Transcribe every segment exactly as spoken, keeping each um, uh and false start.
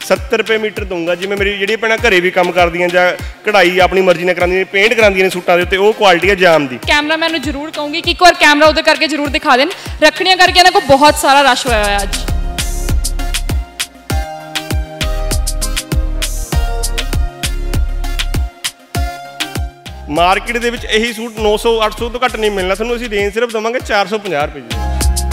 सत्तर रुपए मीटर दूंगा। जिवें मेरी जी भैन घरे भी काम करदियां जां कढ़ाई अपनी मर्जी ने करांदियां पेंट करांदियां ने सूटां दे उत्ते वो क्वालिटी है जाम दी। कैमरामैन नूं जरूर कहूँगी कि एक बार कैमरा उधर करके जरूर दिखा दें। रखड़ियां करके इन्हां कोल बहुत सारा रश होया होया अज। मार्केट दे विच यही सूट नौ सौ अठ सौ तो घट नहीं मिलना तुहानूं, असीं रेंज सिर्फ देवांगे चार सौ पचास रुपए जी।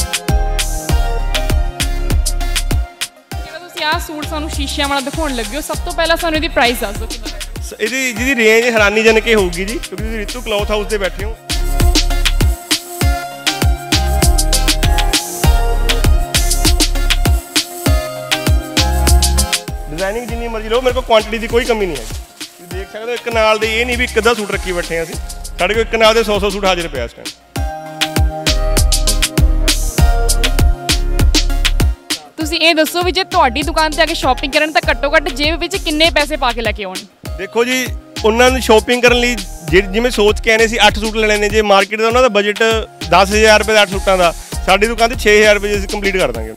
आ सूट सानू शीशियां वाला दिखाउण लगे हो, सब तो पहला सानू इहदी प्राइस दस दो कितना है। इहदी जिहदी रेंज हैरानीजनक होगी जी, क्योंकि तुसीं रितु क्लॉथ हाउस ते बैठे हो। डिजाइनिंग जिन्नी मर्जी लो, मेरे को क्वांटिटी की कोई कमी नहीं है। तुसीं देख सकते हो एक नाल दे ये नहीं भी एक अद्धा सूट रखी बैठे हैं असीं, साडे कोल एक नाल दे सौ सौ सूट हाजिर पिया इस टाइम। ਤੁਸੀਂ ਇਹ ਦੱਸੋ ਵੀ ਜੇ ਤੁਹਾਡੀ ਦੁਕਾਨ ਤੇ ਆ ਕੇ ਸ਼ਾਪਿੰਗ ਕਰਨ ਤਾਂ ਘੱਟੋ ਘੱਟ ਜੇਬ ਵਿੱਚ ਕਿੰਨੇ ਪੈਸੇ ਪਾ ਕੇ ਲੈ ਕੇ ਆਉਣ? ਦੇਖੋ ਜੀ ਉਹਨਾਂ ਨੂੰ ਸ਼ਾਪਿੰਗ ਕਰਨ ਲਈ ਜਿਵੇਂ ਸੋਚ ਕੇ ਆਨੇ ਸੀ ਅੱਠ ਸੂਟ ਲੈਣੇ ਨੇ, ਜੇ ਮਾਰਕੀਟ ਦਾ ਉਹਨਾਂ ਦਾ ਬਜਟ ਦਸ ਹਜ਼ਾਰ ਰੁਪਏ ਦਾ ਅੱਠ ਸੂਟਾਂ ਦਾ, ਸਾਡੀ ਦੁਕਾਨ ਤੇ ਛੇ ਹਜ਼ਾਰ ਰੁਪਏ ਅਸੀਂ ਕੰਪਲੀਟ ਕਰ ਦਾਂਗੇ।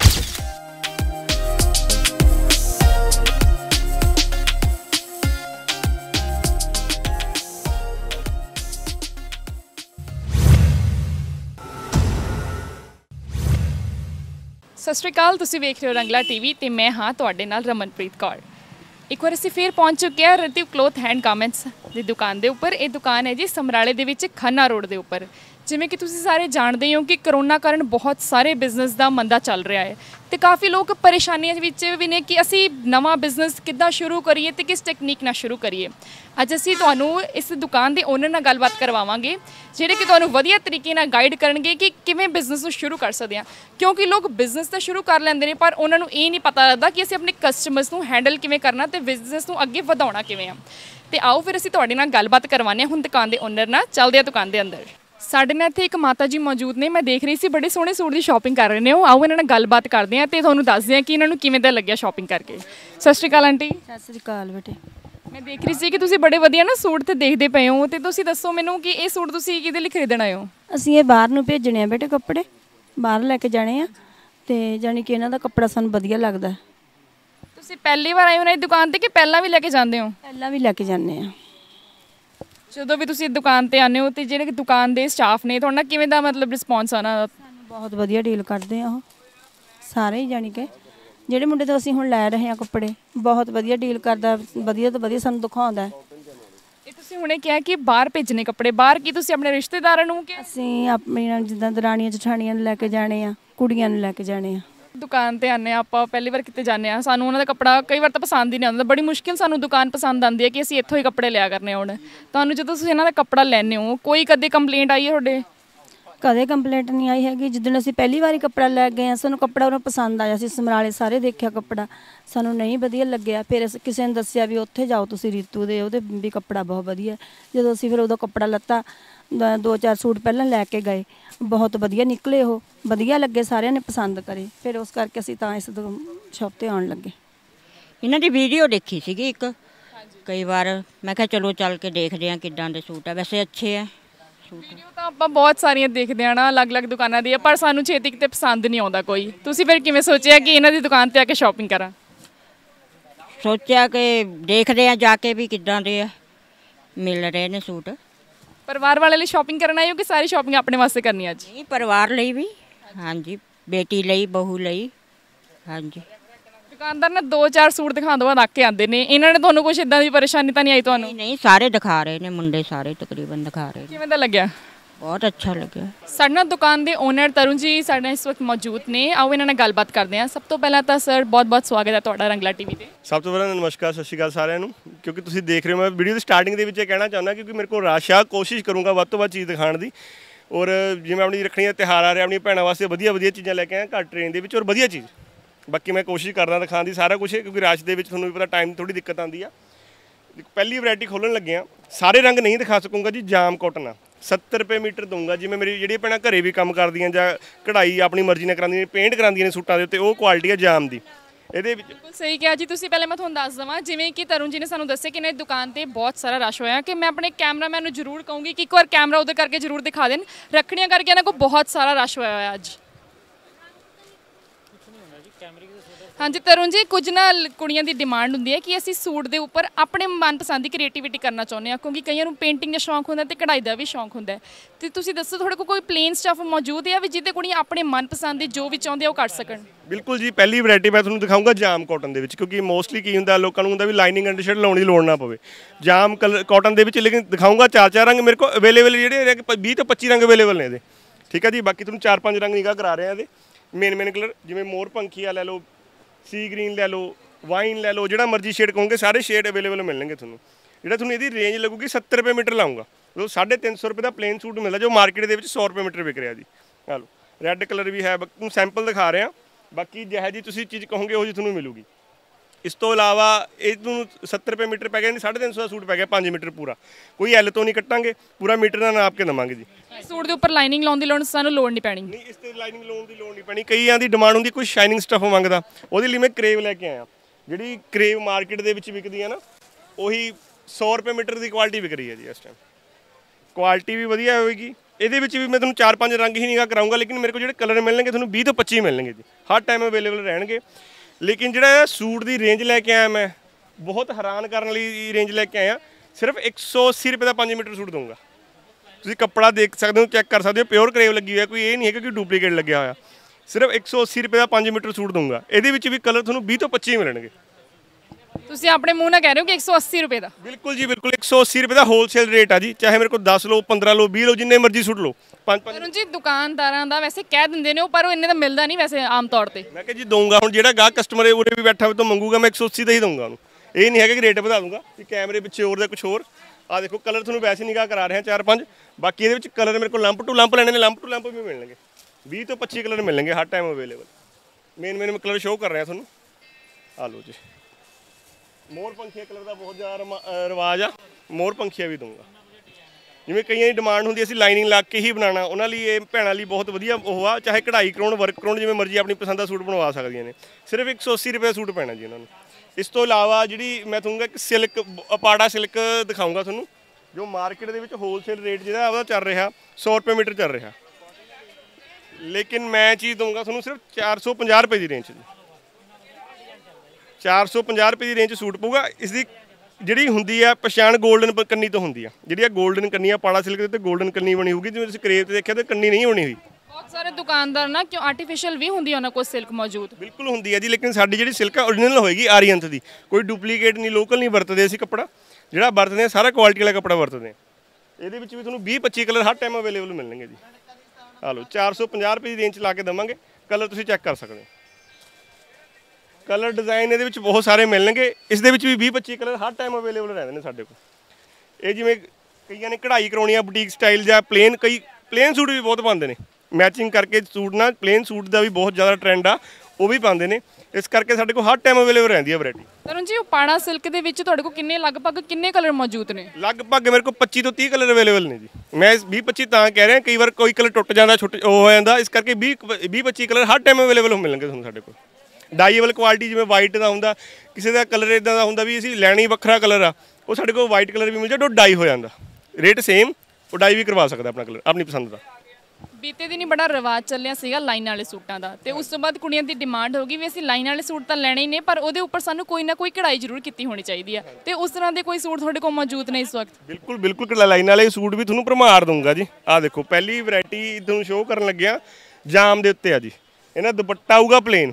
ਸਤਿ ਸ਼੍ਰੀ ਅਕਾਲ, ਤੁਸੀਂ ਵੇਖ ਰਹੇ ਹੋ ਰੰਗਲਾ ਟੀਵੀ ਤੇ ਮੈਂ ਹਾਂ ਤੁਹਾਡੇ ਨਾਲ ਰਮਨਪ੍ਰੀਤ ਕੌਰ। ਇੱਕ ਵਾਰ ਅਸੀਂ ਫੇਰ ਪਹੁੰਚ ਚੁੱਕੇ ਹਾਂ ਰਿਤੂ ਕਲੋਥ ਹੈਂਡ ਗਾਰਮੈਂਟਸ ਦੀ ਦੁਕਾਨ ਦੇ ਉੱਪਰ। ਇਹ ਦੁਕਾਨ ਹੈ ਜੀ ਸਮਰਾਲੇ ਦੇ ਵਿੱਚ ਖੰਨਾ ਰੋਡ ਦੇ ਉੱਪਰ। ਜਿਵੇਂ ਕਿ ਤੁਸੀਂ ਸਾਰੇ ਜਾਣਦੇ ਹੋ ਕਿ ਕਰੋਨਾ ਕਾਰਨ ਬਹੁਤ ਸਾਰੇ ਬਿਜ਼ਨਸ ਦਾ ਮੰਦਾ ਚੱਲ ਰਿਹਾ ਹੈ ਤੇ ਕਾਫੀ ਲੋਕ ਪਰੇਸ਼ਾਨੀਆਂ ਵਿੱਚ ਵੀ ਨੇ ਕਿ ਅਸੀਂ ਨਵਾਂ ਬਿਜ਼ਨਸ ਕਿੱਦਾਂ ਸ਼ੁਰੂ ਕਰੀਏ ਤੇ ਕਿਸ ਟੈਕਨੀਕ ਨਾਲ ਸ਼ੁਰੂ ਕਰੀਏ। ਅੱਜ ਅਸੀਂ ਤੁਹਾਨੂੰ ਇਸ ਦੁਕਾਨ ਦੇ ਓਨਰ ਨਾਲ ਗੱਲਬਾਤ ਕਰਵਾਵਾਂਗੇ, ਜਿਹੜੇ ਕਿ ਤੁਹਾਨੂੰ ਵਧੀਆ ਤਰੀਕੇ ਨਾਲ ਗਾਈਡ ਕਰਨਗੇ ਕਿ ਕਿਵੇਂ ਬਿਜ਼ਨਸ ਨੂੰ ਸ਼ੁਰੂ ਕਰ ਸਕਦੇ ਹਾਂ। ਕਿਉਂਕਿ ਲੋਕ ਬਿਜ਼ਨਸ ਤਾਂ ਸ਼ੁਰੂ ਕਰ ਲੈਂਦੇ ਨੇ ਪਰ ਉਹਨਾਂ ਨੂੰ ਇਹ ਨਹੀਂ ਪਤਾ ਲੱਗਦਾ ਕਿ ਅਸੀਂ ਆਪਣੇ ਕਸਟਮਰਸ ਨੂੰ ਹੈਂਡਲ ਕਿਵੇਂ ਕਰਨਾ ਤੇ ਬਿਜ਼ਨਸ ਨੂੰ ਅੱਗੇ ਵਧਾਉਣਾ ਕਿਵੇਂ ਆ। ਤੇ ਆਓ ਫਿਰ ਅਸੀਂ ਤੁਹਾਡੇ ਨਾਲ ਗੱਲਬਾਤ ਕਰਵਾਉਂਦੇ ਹਾਂ ਹੁਣ ਦੁਕਾਨ ਦੇ ਓਨਰ ਨਾਲ। ਚੱਲਦੇ ਹਾਂ ਦੁਕਾਨ ਦੇ ਅੰਦਰ। ਸਾਡੇ ਨਾਲ ਇੱਥੇ ਇੱਕ ਮਾਤਾ ਜੀ ਮੌਜੂਦ ਨੇ, ਮੈਂ ਦੇਖ ਰਹੀ ਸੀ ਬੜੇ ਸੋਹਣੇ ਸੂਟ ਦੀ ਸ਼ਾਪਿੰਗ ਕਰ ਰਹੇ ਨੇ ਉਹ। ਆਓ ਇਹਨਾਂ ਨਾਲ ਗੱਲਬਾਤ ਕਰਦੇ ਹਾਂ ਤੇ ਤੁਹਾਨੂੰ ਦੱਸਦੇ ਹਾਂ ਕਿ ਇਹਨਾਂ ਨੂੰ ਕਿਵੇਂ ਦਾ ਲੱਗਿਆ ਸ਼ਾਪਿੰਗ ਕਰਕੇ। ਸਤਿ ਸ਼੍ਰੀ ਅਕਾਲ ਆਂਟੀ। ਸਤਿ ਸ਼੍ਰੀ ਅਕਾਲ ਬੇਟੇ। ਮੈਂ ਦੇਖ ਰਹੀ ਸੀ ਕਿ ਤੁਸੀਂ ਬੜੇ ਵਧੀਆ ਨਾ ਸੂਟ ਤੇ ਦੇਖਦੇ ਪਏ ਹੋ, ਤੇ ਤੁਸੀਂ ਦੱਸੋ ਮੈਨੂੰ ਕਿ ਇਹ ਸੂਟ ਤੁਸੀਂ ਕਿਹਦੇ ਲਈ ਖਰੀਦਣ ਆਏ ਹੋ? ਅਸੀਂ ਇਹ ਬਾਹਰ ਨੂੰ ਭੇਜਣੇ ਆ ਬੇਟੇ, ਕੱਪੜੇ ਬਾਹਰ ਲੈ ਕੇ ਜਾਣੇ ਆ ਤੇ ਜਾਨੀ ਕਿ ਇਹਨਾਂ ਦਾ ਕੱਪੜਾ ਸਾਨੂੰ ਵਧੀਆ ਲੱਗਦਾ। ਤੁਸੀਂ ਪਹਿਲੀ ਵਾਰ ਆਏ ਹੋ ਨਾ ਇਹ ਦੁਕਾਨ ਤੇ ਕਿ ਪਹਿਲਾਂ ਵੀ ਲੈ ਕੇ ਜਾਂਦੇ ਹੋ? ਪਹਿਲਾਂ ਵੀ ਲੈ ਕੇ ਜਾਂਦੇ ਆ। ਜਦੋਂ ਵੀ ਤੁਸੀਂ ਦੁਕਾਨ ਤੇ ਆਉਂਦੇ ਹੋ ਤੇ ਜਿਹੜੇ ਦੁਕਾਨ ਦੇ ਸਟਾਫ ਨੇ ਤੁਹਾਡਾ ਕਿਵੇਂ ਦਾ ਮਤਲਬ ਰਿਸਪੌਂਸ ਆਉਣਾ? ਸਾਨੂੰ ਬਹੁਤ ਵਧੀਆ ਡੀਲ ਕਰਦੇ ਆ ਉਹ ਸਾਰੇ ਹੀ, ਜਾਨੀ ਕਿ ਜਿਹੜੇ ਮੁੰਡੇ ਤੋਂ ਅਸੀਂ ਹੁਣ ਲੈ ਰਹੇ ਹਾਂ ਕੱਪੜੇ ਬਹੁਤ ਵਧੀਆ ਡੀਲ ਕਰਦਾ, ਵਧੀਆ ਤੋਂ ਵਧੀਆ ਸਾਨੂੰ ਦਿਖਾਉਂਦਾ। ਇਹ ਤੁਸੀਂ ਹੁਣੇ ਕਿਹਾ ਕਿ ਬਾਹਰ ਭੇਜਣੇ ਕੱਪੜੇ, ਬਾਹਰ ਕੀ ਤੁਸੀਂ ਆਪਣੇ ਰਿਸ਼ਤੇਦਾਰਾਂ ਨੂੰ ਕਿ ਅਸੀਂ ਆਪਣੀਆਂ ਜਿੱਦਾਂ ਦਰਾਣੀਆਂ ਜਠਾਣੀਆਂ ਨੂੰ ਲੈ ਕੇ ਜਾਣੇ ਆ, ਕੁੜੀਆਂ ਨੂੰ ਲੈ ਕੇ ਜਾਣੇ ਆ। ਦੁਕਾਨ ਤੇ ਆਨੇ ਆਪਾਂ ਪਹਿਲੀ ਵਾਰ ਕਿਤੇ ਜਾਂਦੇ ਆ, ਸਾਨੂੰ ਉਹਨਾਂ ਦਾ ਕੱਪੜਾ ਕਈ ਵਾਰ ਤਾਂ ਪਸੰਦ ਹੀ ਨਹੀਂ ਆਉਂਦਾ। ਬੜੀ ਮੁਸ਼ਕਿਲ ਸਾਨੂੰ ਦੁਕਾਨ ਪਸੰਦ ਆਉਂਦੀ ਹੈ ਕਿ ਅਸੀਂ ਇੱਥੋਂ ਹੀ ਕੱਪੜੇ ਲਿਆ ਕਰਨੇ ਹੁਣ। ਤੁਹਾਨੂੰ ਜਦੋਂ ਤੁਸੀਂ ਇਹਨਾਂ ਦਾ ਕੱਪੜਾ ਲੈਂਦੇ ਹੋ ਕੋਈ ਕਦੇ ਕੰਪਲੇਂਟ ਆਈ ਹੈ ਤੁਹਾਡੇ? ਕਦੇ ਕੰਪਲੇਂਟ ਨਹੀਂ ਆਈ ਹੈਗੀ। ਜਿੱਦਣ ਅਸੀਂ ਪਹਿਲੀ ਵਾਰੀ ਕੱਪੜਾ ਲੈ ਗਏ ਹਾਂ ਸਾਨੂੰ ਕੱਪੜਾ ਉਹਨਾਂ ਪਸੰਦ ਆਇਆ ਸੀ, ਸਮਰਾਲੇ ਸਾਰੇ ਦੇਖਿਆ ਕੱਪੜਾ, ਸਾਨੂੰ ਨਹੀਂ ਵਧੀਆ ਲੱਗਿਆ। ਫਿਰ ਅਸੀਂ ਕਿਸੇ ਨੇ ਦੱਸਿਆ ਵੀ ਉੱਥੇ ਜਾਓ ਤੁਸੀਂ ਰੀਤੂ ਦੇ, ਉਹਦੇ ਵੀ ਕੱਪੜਾ ਬਹੁਤ ਵਧੀਆ। ਜਦੋਂ ਅਸੀਂ ਫਿਰ ਉਦੋਂ ਕੱਪੜਾ ਲੱਤਾ, ਦੋ ਚਾਰ ਸੂਟ ਪਹਿਲਾਂ ਲੈ ਕੇ ਗਏ, ਬਹੁਤ ਵਧੀਆ ਨਿਕਲੇ, ਉਹ ਵਧੀਆ ਲੱਗੇ, ਸਾਰਿਆਂ ਨੇ ਪਸੰਦ ਕਰੇ। ਫਿਰ ਉਸ ਕਰਕੇ ਅਸੀਂ ਤਾਂ ਇਸ ਸ਼ੌਪ 'ਤੇ ਆਉਣ ਲੱਗੇ। ਇਹਨਾਂ ਦੀ ਵੀਡੀਓ ਦੇਖੀ ਸੀਗੀ ਇੱਕ ਕਈ ਵਾਰ, ਮੈਂ ਕਿਹਾ ਚਲੋ ਚੱਲ ਕੇ ਦੇਖਦੇ ਹਾਂ ਕਿੱਦਾਂ ਦੇ ਸੂਟ ਆ। ਵੈਸੇ ਅੱਛੇ ਆ ਵੀਡੀਓ ਤਾਂ ਆਪਾਂ ਬਹੁਤ ਸਾਰੀਆਂ ਦੇਖਦੇ ਆ ਨਾ ਅਲੱਗ-ਅਲੱਗ ਦੁਕਾਨਾਂ ਦੀ, ਪਰ ਸਾਨੂੰ ਛੇਤੀ ਕਿਤੇ ਪਸੰਦ ਨਹੀਂ ਆਉਂਦਾ ਕੋਈ। ਤੁਸੀਂ ਫਿਰ ਕਿਵੇਂ ਸੋਚਿਆ ਕਿ ਇਹਨਾਂ ਦੀ ਦੁਕਾਨ ਤੇ ਆ ਕੇ ਸ਼ਾਪਿੰਗ ਕਰਾਂ? ਸੋਚਿਆ ਕਿ ਦੇਖਦੇ ਆ ਜਾ ਕੇ ਵੀ ਕਿੱਦਾਂ ਦੇ ਆ ਮਿਲ ਰਹੇ ਨੇ ਸੂਟ। ਪਰਿਵਾਰ ਵਾਲੇ ਲਈ ਸ਼ਾਪਿੰਗ ਕਰਨ ਆਏ ਹੋ ਕਿ ਸਾਰੀ ਸ਼ਾਪਿੰਗ ਆਪਣੇ ਵਾਸਤੇ ਕਰਨੀ ਅੱਜ? ਨਹੀਂ, ਪਰਿਵਾਰ ਲਈ ਵੀ, ਹਾਂਜੀ, ਬੇਟੀ ਲਈ, ਬਹੂ ਲਈ, ਹਾਂਜੀ। ਦੁਕਾਨਦਾਰ ਨਾ ਦੋ ਚਾਰ ਸੂਟ ਦਿਖਾਉਣ ਤੋਂ ਬਾਅਦ ਅੱਕ ਕੇ ਆਉਂਦੇ ਨੇ। ਇਹਨਾਂ ਨੇ ਤੁਹਾਨੂੰ ਕੁਝ ਇਦਾਂ ਦੀ ਪਰੇਸ਼ਾਨੀ ਤਾਂ ਨਹੀਂ ਆਈ ਤੁਹਾਨੂੰ? ਨਹੀਂ, ਸਾਰੇ ਦਿਖਾ ਰਹੇ ਨੇ, ਮੁੰਡੇ ਸਾਰੇ ਤਕਰੀਬਨ ਦਿਖਾ ਰਹੇ ਨੇ। ਕਿਵੇਂ ਦਾ ਲੱਗਿਆ? ਬਹੁਤ ਅੱਛਾ ਲੱਗਿਆ। ਸਾਡੇ ਨਾਲ ਦੁਕਾਨ ਦੇ ਓਨਰ ਤਰੁਣ ਜੀ ਸਾਡੇ ਨਾਲ ਇਸ ਵਕਤ ਮੌਜੂਦ ਨੇ। ਆਓ ਇਹਨਾਂ ਨਾਲ ਗੱਲਬਾਤ ਕਰਦੇ ਹਾਂ। ਸਭ ਤੋਂ ਪਹਿਲਾਂ ਤਾਂ ਸਰ ਬਹੁਤ-ਬਹੁਤ ਸਵਾਗਤ ਹੈ ਤੁਹਾਡਾ ਰੰਗਲਾ ਟੀਵੀ ਤੇ। ਸਭ ਤੋਂ ਪਹਿਲਾਂ ਨਮਸਕਾਰ, ਸਤਿ ਸ਼੍ਰੀ ਅਕਾਲ ਸਾਰਿਆਂ ਨੂੰ। ਕਿਉਂਕਿ ਤੁਸੀਂ ਦੇਖ ਰਹੇ ਹੋ, ਮੈਂ ਵੀਡੀਓ ਦੀ ਸਟਾਰਟਿੰਗ ਦੇ ਵਿੱਚ ਇਹ ਕਹਿਣਾ ਚਾਹੁੰਦਾ ਕਿਉਂਕਿ ਮੇਰੇ ਕੋਲ ਰਸ਼ ਆ, ਕੋਸ਼ਿਸ਼ ਕਰੂੰਗਾ ਵੱਧ ਤੋਂ ਵੱਧ ਚੀਜ਼ ਦਿਖਾਉਣ ਦੀ। ਔਰ ਜਿਵੇਂ ਆਪਣੀ ਰੱਖੜੀ ਦਾ ਤਿਉਹਾਰ ਆ ਰਿਹਾ, ਆਪਣੀਆਂ ਭੈਣਾਂ ਵਾਸਤੇ ਵਧੀਆ ਵਧੀਆ ਚੀਜ਼ਾਂ ਲੈ ਕੇ ਆਇਆ ਘੱਟ ਟ੍ਰੇਨ ਦੇ ਵਿੱਚ, ਔਰ ਵਧੀਆ ਚੀਜ਼। ਬਾਕੀ ਮੈਂ ਕੋਸ਼ਿਸ਼ ਕਰਦਾ ਦਿਖਾਉਣ ਦੀ ਸਾਰਾ ਕੁਛ, ਕਿਉਂਕਿ ਰਸ਼ ਦੇ ਵਿੱਚ ਤੁਹਾਨੂੰ ਵੀ ਪਤਾ ਟਾਈਮ ਥੋੜ੍ਹੀ ਦਿੱਕਤ ਆਉਂਦੀ ਆ। ਪਹਿਲੀ ਵੈਰਾਈਟੀ ਖੋਲ੍ਹਣ ਲੱਗੇ ਹਾਂ, ਸਾਰੇ ਰੰਗ ਨਹੀਂ ਦਿਖਾ ਸਕੂੰਗਾ ਜੀ। ਜਾਮ ਕਾਟਨ ਆ, सत्तर रुपए मीटर दूंगा। जिवें मेरी जी भैन घरे भी काम करदियां जां कढ़ाई अपनी मर्जी ने करांदियां पेंट करांदियां ने सूटां दे उत्ते, वो क्वालिटी है जाम दी। ਇਹਦੇ ਵਿੱਚ ਬਿਲਕੁਲ ਸਹੀ ਕਿਹਾ ਜੀ ਤੁਸੀਂ। ਪਹਿਲੇ ਮੈਂ ਤੁਹਾਨੂੰ ਦੱਸ ਦਵਾਂ, ਜਿਵੇਂ ਕਿ ਤਰੁਣ ਜੀ ਨੇ ਸਾਨੂੰ ਦੱਸਿਆ ਕਿ ਇਹਨਾਂ ਦੀ ਦੁਕਾਨ ਤੇ ਬਹੁਤ ਸਾਰਾ ਰਸ਼ ਹੋਇਆ, ਕਿ ਮੈਂ ਆਪਣੇ ਕੈਮਰਾਮੈਨ ਨੂੰ ਜ਼ਰੂਰ ਕਹੂੰਗੀ ਕਿ ਇੱਕ ਵਾਰ ਕੈਮਰਾ ਉਧਰ ਕਰਕੇ ਜ਼ਰੂਰ ਦਿਖਾ ਦੇਣ। ਰੱਖੜੀਆਂ ਕਰਕੇ ਇਹਨਾਂ ਕੋਲ ਬਹੁਤ ਸਾਰਾ ਰਸ਼ ਹੋਇਆ ਹੋਇਆ ਅੱਜ। हाँ जी तरुण जी, कुछ ना कुड़ियां ਦੀ ਡਿਮਾਂਡ ਹੁੰਦੀ ਹੈ ਕਿ ਅਸੀਂ ਸੂਟ ਦੇ ਉੱਪਰ ਆਪਣੇ ਮਨਪਸੰਦ ਦੀ ਕ੍ਰੀਏਟੀਵਿਟੀ ਕਰਨਾ ਚਾਹੁੰਦੇ ਹਾਂ, ਕਿਉਂਕਿ ਕਈਆਂ ਨੂੰ ਪੇਂਟਿੰਗ ਦਾ ਸ਼ੌਂਕ ਹੁੰਦਾ ਤੇ ਕਢਾਈ ਦਾ ਵੀ ਸ਼ੌਂਕ ਹੁੰਦਾ ਤੇ ਤੁਸੀਂ ਦੱਸੋ ਤੁਹਾਡੇ ਕੋਲ ਕੋਈ ਪਲੇਨ ਸਟਫ ਮੌਜੂਦ ਹੈ ਵੀ ਜਿਹਦੇ ਕੁੜੀਆਂ ਆਪਣੇ ਮਨਪਸੰਦ ਦੀ ਜੋ ਵੀ ਚਾਹੁੰਦੇ ਆ ਉਹ ਕਰ ਸਕਣ? ਬਿਲਕੁਲ ਜੀ, ਪਹਿਲੀ ਵੈਰਾਈਟੀ ਮੈਂ ਤੁਹਾਨੂੰ ਦਿਖਾਊਂਗਾ ਜਾਮ ਕਾਟਨ ਦੇ ਵਿੱਚ, ਕਿਉਂਕਿ ਮੋਸਟਲੀ ਕੀ ਹੁੰਦਾ ਲੋਕਾਂ ਨੂੰ ਹੁੰਦਾ ਵੀ ਲਾਈਨਿੰਗ ਅੰਡਰ ਸ਼ਰਟ ਲਾਉਣ ਦੀ ਲੋੜ ਨਾ ਪਵੇ। ਜਾਮ ਕਲਰ ਕਾਟਨ ਦੇ ਵਿੱਚ ਲੇਕਿਨ ਦਿਖਾਊਂਗਾ ਚਾਰ ਚਾਰ ਰੰਗ ਮੇਰੇ ਕੋਲ ਅਵੇਲੇਬਲ ਜਿਹੜੇ ਵੀਹ ਤੋਂ ਪੱਚੀ ਰੰਗ ਅਵੇਲੇਬਲ ਨੇ ਇਹਦੇ, ਠੀਕ ਹੈ ਜੀ। ਬਾਕੀ ਤੁਹਾਨੂੰ ਚਾਰ ਪੰਜ ਰੰਗ ਨਿਗਾਹ ਕਰਾ ਰਹੇ ਆ ਇਹਦੇ ਮੇਨ ਮੇਨ ਕਲਰ, ਜਿਵੇਂ ਮੋਰ ਪੰਖੀਆ ਲੈ ਲਓ, ਸੀ ਗ੍ਰੀਨ ਲੈ ਲਓ, ਵਾਈਨ ਲੈ ਲਓ, ਜਿਹੜਾ ਮਰਜ਼ੀ ਸ਼ੇਡ ਕਹੋਗੇ ਸਾਰੇ ਸ਼ੇਡ ਅਵੇਲੇਬਲ ਮਿਲਣਗੇ ਤੁਹਾਨੂੰ। ਜਿਹੜਾ ਤੁਹਾਨੂੰ ਇਹਦੀ ਰੇਂਜ ਲੱਗੂਗੀ ਸੱਤਰ ਰੁਪਏ ਮੀਟਰ ਲਾਊਂਗਾ, ਉਹ ਸਾਢੇ ਤਿੰਨ ਸੌ ਰੁਪਏ ਦਾ ਪਲੇਨ ਸੂਟ ਮਿਲਦਾ ਜੋ ਮਾਰਕੀਟ ਦੇ ਵਿੱਚ ਸੌ ਰੁਪਏ ਮੀਟਰ ਵਿਕ ਰਿਹਾ ਜੀ। ਆ ਲਓ ਰੈੱਡ ਕਲਰ ਵੀ ਹੈ, ਤੁਹਾਨੂੰ ਸੈਂਪਲ ਦਿਖਾ ਰਿਹਾ, ਬਾਕੀ ਜਿਹੋ ਜੀ ਤੁਸੀਂ ਚੀਜ਼ ਕਹੋਗੇ ਉਹ ਜੀ ਤੁਹਾਨੂੰ ਮਿਲੂਗੀ। ਇਸ ਤੋਂ ਇਲਾਵਾ ਇਹ ਤੁਹਾਨੂੰ ਸੱਤਰ ਰੁਪਏ ਮੀਟਰ ਪੈ ਗਿਆ, ਨਹੀਂ ਸਾਢੇ ਤਿੰਨ ਸੌ ਦਾ ਸੂਟ ਪੈ ਗਿਆ ਪੰਜ ਮੀਟਰ ਪੂਰਾ, ਕੋਈ ਐਲ ਤੋਂ ਨਹੀਂ ਕੱਟਾਂਗੇ, ਪੂਰਾ ਮੀਟਰ ਦਾ ਨਾਪ ਕੇ ਦੇਵਾਂਗੇ ਜੀ। ਸੂਟ ਦੇ ਉੱਪਰ ਲਾਈਨਿੰਗ ਲਾਉਣ ਦੀ ਲੋੜ ਸਾਨੂੰ ਲੋੜ ਨਹੀਂ ਪੈਣੀ? ਨਹੀਂ, ਇਸ ਤੇ ਲਾਈਨਿੰਗ ਲਾਉਣ ਦੀ ਲੋੜ ਨਹੀਂ ਪੈਣੀ। ਕਈਆਂ ਦੀ ਡਿਮਾਂਡ ਹੁੰਦੀ ਕੋਈ ਸ਼ਾਈਨਿੰਗ ਸਟਫ ਮੰਗਦਾ, ਉਹਦੇ ਲਈ ਮੈਂ ਕਰੇਵ ਲੈ ਕੇ ਆਇਆ, ਜਿਹੜੀ ਕਰੇਵ ਮਾਰਕੀਟ ਦੇ ਵਿੱਚ ਵਿਕਦੀ ਹੈ ਨਾ, ਉਹੀ ਸੌ ਰੁਪਏ ਮੀਟਰ ਦੀ ਕੁਆਲਿਟੀ ਵਿਕ ਰਹੀ ਹੈ ਜੀ ਇਸ ਟਾਈਮ। ਕੁਆਲਿਟੀ ਵੀ ਵਧੀਆ ਹੋਏਗੀ, ਇਹਦੇ ਵਿੱਚ ਵੀ ਮੈਂ ਤੁਹਾਨੂੰ ਚਾਰ ਪੰਜ ਰੰਗ ਹੀ ਨਿਗਾਹ ਕਰਾਊਂਗਾ, ਲੇਕਿਨ ਮੇਰੇ ਕੋਲ ਜਿਹੜੇ ਕਲਰ ਮਿਲਣਗੇ ਤੁਹਾਨੂੰ ਵੀਹ ਤੋਂ ਪੱਚੀ ਮਿਲਣਗੇ ਜੀ, ਹਰ ਟਾਈਮ ਅਵੇਲੇਬਲ ਰਹਿਣਗੇ। ਲੇਕਿਨ ਜਿਹੜਾ ਸੂਟ ਦੀ ਰੇਂਜ ਲੈ ਕੇ ਆਇਆ ਮੈਂ, ਬਹੁਤ ਹੈਰਾਨ ਕਰਨ ਵਾਲੀ ਰੇਂਜ ਲੈ ਕੇ ਆਇਆ, ਸਿਰਫ ਇੱਕ ਸੌ ਅੱਸੀ ਰੁਪਏ ਦਾ ਪੰਜ ਮੀਟਰ ਸੂਟ ਦਊਂਗਾ। ਤੁਸੀਂ ਕੱਪੜਾ ਦੇਖ ਸਕਦੇ ਹੋ, ਚੈੱਕ ਕਰ ਸਕਦੇ ਹੋ, ਪਿਓਰ ਕਰੇਵ ਲੱਗੀ ਹੋਈ ਹੈ, ਕੋਈ ਇਹ ਨਹੀਂ ਹੈ ਕਿ ਡੁਪਲੀਕੇਟ ਲੱਗਿਆ ਹੋਇਆ। ਸਿਰਫ ਇੱਕ ਸੌ ਅੱਸੀ ਰੁਪਏ ਦਾ ਪੰਜ ਮੀਟਰ ਸੂਟ ਦਊਂਗਾ, ਇਹਦੇ ਵਿੱਚ ਵੀ ਕਲਰ ਤੁਹਾਨੂੰ ਵੀਹ ਤੋਂ ਪੱਚੀ ਮਿਲਣਗੇ। ਤੁਸੀਂ ਆਪਣੇ ਮੂੰਹ ਨਾਲ ਕਹਿ ਰਹੇ ਹੋ ਕਿ ਇੱਕ ਸੌ ਅੱਸੀ ਰੁਪਏ ਦਾ? ਬਿਲਕੁਲ ਜੀ ਬਿਲਕੁਲ, ਇੱਕ ਸੌ ਅੱਸੀ ਰੁਪਏ ਦਾ ਹੋਲਸੇਲ ਰੇਟ ਆ ਜੀ, ਚਾਹੇ ਮੇਰੇ ਕੋਲ ਦਸ ਲਓ, ਪੰਦਰਾਂ ਲਓ, ਵੀਹ ਲਓ, ਜਿੰਨੇ ਮਰਜ਼ੀ ਸੂਟ ਲਓ। ਪੰਜ ਪੰਜ ਤरुण ਜੀ ਦੁਕਾਨਦਾਰਾਂ ਦਾ ਵੈਸੇ ਕਹਿ ਦਿੰਦੇ ਨੇ ਉਹ, ਪਰ ਉਹ ਇੰਨੇ ਦਾ ਮਿਲਦਾ ਨਹੀਂ ਵੈਸੇ ਆਮ ਤੌਰ ਤੇ। ਮੈਂ ਕਿਹਾ ਜੀ ਦਊਂਗਾ, ਹੁਣ ਜਿਹੜਾ ਗਾਹਕ ਕਸਟਮਰ ਉਰੇ ਵੀ ਬੈਠਾ ਹੋਵੇ ਤਾਂ ਮੰਗੂਗਾ, ਮੈਂ ਇੱਕ ਸੌ ਅੱਸੀ ਦਾ ਹੀ ਦਊਂਗਾ ਉਹਨੂੰ। ਇਹ ਨਹੀਂ ਹੈਗਾ ਕਿ ਰੇਟ ਵਧਾ ਦੂੰਗਾ ਕਿ ਕੈਮਰੇ ਪਿੱਛੇ ਹੋਰ ਦਾ ਕੁਝ ਹੋਰ। ਆ ਦੇਖੋ ਕਲਰ ਤੁਹਾਨੂੰ ਵੈਸੇ ਨਿਗਾਹ ਕਰਾ ਰਿਹਾ ਚਾਰ ਪੰਜ, ਬਾਕੀ ਇਹਦੇ ਵਿੱਚ ਕਲਰ ਮੇਰੇ ਕੋਲ ਲੰਪ ਟੂ ਲੰਪ ਲੈਣੇ ਨੇ, ਲੰਪ ਟੂ ਲੰਪ ਵੀ ਮਿਲਣਗੇ, ਵੀਹ ਤੋਂ ਪੱਚੀ ਕਲਰ ਮਿਲਣਗੇ ਹਰ time available. Main main colour show ਕਰ ਰਿਹਾ ਤੁਹਾਨੂੰ, ਆ ਲਓ ਜੀ। ਮੋਰ ਪੰਖੀਆ ਕਲਰ ਦਾ ਬਹੁਤ ਜ਼ਿਆਦਾ ਰਿਵਾਜ ਆ, ਮੋਰ ਪੰਖੀਆ ਵੀ ਦਊਂਗਾ। ਜਿਵੇਂ ਕਈਆਂ ਦੀ ਡਿਮਾਂਡ ਹੁੰਦੀ ਅਸੀਂ ਲਾਈਨਿੰਗ ਲਾ ਕੇ ਹੀ ਬਣਾਉਣਾ, ਉਹਨਾਂ ਲਈ ਇਹ ਭੈਣਾਂ ਲਈ ਬਹੁਤ ਵਧੀਆ ਉਹ ਆ, ਚਾਹੇ ਕਢਾਈ ਕਰਾਉਣ, ਵਰਕ ਕਰਾਉਣ, ਜਿਵੇਂ ਮਰਜ਼ੀ ਆਪਣੀ ਪਸੰਦ ਦਾ ਸੂਟ ਬਣਵਾ ਸਕਦੀਆਂ ਨੇ। ਸਿਰਫ ਇੱਕ ਸੌ ਅੱਸੀ ਰੁਪਏ ਦਾ ਸੂਟ ਪੈਣਾ ਜੀ ਉਹਨਾਂ ਨੂੰ। ਇਸ ਤੋਂ ਇਲਾਵਾ ਜਿਹੜੀ ਮੈਂ ਤੁਹਾਨੂੰ ਇੱਕ ਸਿਲਕ ਅਪਾੜਾ ਸਿਲਕ ਦਿਖਾਊਂਗਾ ਤੁਹਾਨੂੰ, ਜੋ ਮਾਰਕੀਟ ਦੇ ਵਿੱਚ ਹੋਲਸੇਲ ਰੇਟ ਜਿਹੜਾ ਉਹਦਾ ਚੱਲ ਰਿਹਾ ਸੌ ਰੁਪਏ ਮੀਟਰ ਚੱਲ ਰਿਹਾ, ਲੇਕਿਨ ਮੈਂ ਚੀਜ਼ ਦਊਂਗਾ ਤੁਹਾਨੂੰ ਸਿਰਫ ਚਾਰ ਸੌ ਪੰਜਾਹ ਰੁਪਏ ਦੀ ਰੇਂਜ 'ਚ। ਚਾਰ ਸੌ ਪੰਜਾਹ ਰੁਪਏ ਦੀ ਰੇਂਜ 'ਚ ਸੂਟ ਪਊਗਾ। ਇਸ ਦੀ ਜਿਹੜੀ ਹੁੰਦੀ ਆ ਪਛਾਣ ਗੋਲਡਨ ਕੰਨੀ ਤੋਂ ਹੁੰਦੀ ਆ, ਜਿਹੜੀ ਆ ਗੋਲਡਨ ਕੰਨੀ ਆ ਪਾੜਾ ਸਿਲਕ ਦੇ ਉੱਤੇ ਗੋਲਡਨ ਕੰਨੀ ਬਣੀ ਹੋਊਗੀ, ਜਿਵੇਂ ਤੁਸੀਂ ਕਰੇਵ ਤੇ ਦੇਖਿਆ ਤਾਂ ਕੰਨੀ ਨਹੀਂ ਬਣੀ ਹੋਈ। ਬਹੁਤ ਸਾਰੇ ਦੁਕਾਨਦਾਰ ਨਾ ਕਿਉਂ ਆਰਟੀਫੀਸ਼ੀਅਲ ਵੀ ਹੁੰਦੀ ਉਹਨਾਂ ਕੋਲ ਸਿਲਕ ਮੌਜੂਦ? ਬਿਲਕੁਲ ਹੁੰਦੀ ਹੈ ਜੀ, ਲੇਕਿਨ ਸਾਡੀ ਜਿਹੜੀ ਸਿਲਕ ਆ ਓਰੀਜਨਲ ਹੋਏਗੀ ਆਰੀਅੰਤ ਦੀ, ਕੋਈ ਡੁਪਲੀਕੇਟ ਨਹੀਂ, ਲੋਕਲ ਨਹੀਂ ਵਰਤਦੇ ਅਸੀਂ ਕੱਪੜਾ। ਜਿਹੜਾ ਵਰਤਦੇ ਆ ਸਾਰਾ ਕੁਆਲਿਟੀ ਵਾਲਾ ਕੱਪੜਾ ਵਰਤਦੇ ਆ। ਇਹਦੇ ਵਿੱਚ ਵੀ ਤੁਹਾਨੂੰ ਵੀਹ ਪੱਚੀ ਕਲਰ ਹਰ ਟਾਈਮ ਅਵੇਲੇਬਲ ਮਿਲਣਗੇ ਜੀ। ਆ ਲਓ ਚਾਰ ਸੌ ਪੰਜਾਹ ਰੁਪਏ ਦੀ ਰੇਂਜ 'ਚ ਲਾ ਕੇ ਦੇਵਾਂਗੇ, ਕਲਰ ਤੁਸੀਂ ਚੈੱਕ ਕਰ ਸਕਦੇ ਹੋ। ਕਲਰ ਡਿਜ਼ਾਈਨ ਇਹਦੇ ਵਿੱਚ ਬਹੁਤ ਸਾਰੇ ਮਿਲਣਗੇ, ਇਸ ਦੇ ਵਿੱਚ ਵੀ ਵੀਹ ਪੱਚੀ ਕਲਰ ਹਰ ਟਾਈਮ ਅਵੇਲੇਬਲ ਰਹਿੰਦੇ ਨੇ ਸਾਡੇ ਕੋਲ। ਇਹ ਜਿਵੇਂ ਕਈਆਂ ਨੇ ਕਢਾਈ ਕਰਾਉਣੀ ਆ ਬੁਟੀਕ ਸਟਾਈਲ ਜਾਂ ਪਲੇਨ, ਕਈ ਪਲੇਨ ਸੂਟ ਵੀ ਬਹੁਤ ਪਾਉਂਦੇ ਨੇ, ਮੈਚਿੰਗ ਕਰਕੇ ਸੂਟ ਨਾਲ ਪਲੇਨ ਸੂਟ ਦਾ ਵੀ ਬਹੁਤ ਜ਼ਿਆਦਾ ਟ੍ਰੈਂਡ ਆ, ਉਹ ਵੀ ਪਾਉਂਦੇ ਨੇ। ਇਸ ਕਰਕੇ ਸਾਡੇ ਕੋਲ ਹਰ ਟਾਈਮ ਅਵੇਲੇਬਲ ਰਹਿੰਦੀ ਹੈ ਵੈਰਾਈਟੀ। ਤरुण ਜੀ ਉਹ ਪਾੜਾ ਸਿਲਕ ਦੇ ਵਿੱਚ ਤੁਹਾਡੇ ਕੋਲ ਕਿੰਨੇ ਲਗਭਗ ਕਿੰਨੇ ਕਲਰ ਮੌਜੂਦ ਨੇ? ਲਗਭਗ ਮੇਰੇ ਕੋਲ ਪੱਚੀ ਤੋਂ ਤੀਹ ਕਲਰ ਅਵੇਲੇਬਲ ਨੇ ਜੀ। ਮੈਂ ਵੀਹ ਪੱਚੀ ਤਾਂ ਕਹਿ ਰਿਹਾ, ਕਈ ਵਾਰ ਕੋਈ ਕਲਰ ਟੁੱਟ ਜਾਂਦਾ, ਛੁੱਟ ਉਹ ਹੋ ਜਾਂਦਾ, ਇਸ ਕਰਕੇ ਵੀਹ ਵੀਹ ਪੱਚੀ ਕਲਰ ਹਰ ਟਾਈਮ ਅਵੇਲੇਬਲ ਮਿਲਣਗੇ ਤੁਹਾਨੂੰ ਸਾਡੇ ਕੋਲ। ਡਾਈਏਬਲ ਕੁਆਲਿਟੀ, ਜਿਵੇਂ ਵਾਈਟ ਦਾ ਹੁੰਦਾ, ਕਿਸੇ ਦਾ ਕਲਰ ਇਦਾਂ ਦਾ ਹੁੰਦਾ ਵੀ ਅਸੀਂ ਲੈਣੀ ਵੱਖਰਾ ਕਲਰ ਆ, ਉਹ ਸਾਡੇ ਕੋਲ ਵਾਈਟ ਕਲਰ ਵੀ ਮਿਲ ਜਾਂਦਾ, ਉਹ ਡਾਈ ਹੋ ਜਾਂਦਾ, ਰੇਟ ਸੇਮ, ਉਹ ਡਾਈ ਵੀ ਕਰਵਾ ਸਕਦਾ ਆਪਣਾ ਕਲਰ ਆਪਣੀ ਪਸੰਦ ਦਾ। ਬੀਤੇ ਦਿਨੀ ਬੜਾ ਰਿਵਾਜ ਚੱਲਿਆ ਸੀਗਾ ਲਾਈਨ ਵਾਲੇ ਸੂਟਾਂ ਦਾ, ਤੇ ਉਸ ਤੋਂ ਬਾਅਦ ਕੁੜੀਆਂ ਦੀ ਡਿਮਾਂਡ ਹੋ ਗਈ ਵੀ ਅਸੀਂ ਲਾਈਨ ਵਾਲੇ ਸੂਟ ਤਾਂ ਲੈਣੇ ਹੀ ਨੇ, ਪਰ ਉਹਦੇ ਉੱਪਰ ਸਾਨੂੰ ਕੋਈ ਨਾ ਕੋਈ ਕਢਾਈ ਜ਼ਰੂਰ ਕੀਤੀ ਹੋਣੀ ਚਾਹੀਦੀ ਆ, ਤੇ ਉਸ ਤਰ੍ਹਾਂ ਦੇ ਕੋਈ ਸੂਟ ਤੁਹਾਡੇ ਕੋਲ ਮੌਜੂਦ ਨੇ ਇਸ ਵਕਤ? ਬਿਲਕੁਲ ਬਿਲਕੁਲ, ਲਾਈਨ ਵਾਲੇ ਸੂਟ ਵੀ ਤੁਹਾਨੂੰ ਭਰਮਾਰ ਦੂੰਗਾ ਜੀ। ਆਹ ਦੇਖੋ ਪਹਿਲੀ ਵੈਰਾਈਟੀ ਤੁਹਾਨੂੰ ਸ਼ੋਅ ਕਰਨ ਲੱਗਿਆ, ਜਾਮ ਦੇ ਉੱਤੇ ਆ ਜੀ, ਇਹਨਾਂ ਦੁਪੱਟਾ ਆਊਗਾ ਪਲੇਨ।